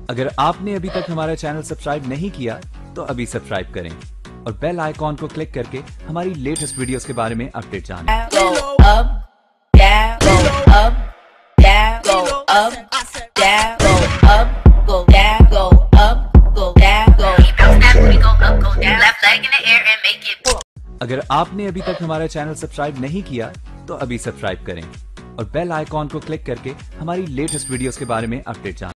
अगर आपने अभी तक हमारा चैनल सब्सक्राइब नहीं किया तो अभी सब्सक्राइब करें और बेल आइकॉन को क्लिक करके हमारी लेटेस्ट वीडियोस के बारे में अपडेट जानें। Go up, down, go up, down, go up, down, go up, go down, go up, go down, go. Bounce that booty, go up, go down. Left leg in the air and make it. अगर आपने अभी तक हमारा channel subscribe नहीं किया तो अभी subscribe करें और बेल आइकॉन को क्लिक करके हमारी लेटेस्ट वीडियोस के बारे में अपडेट जानें।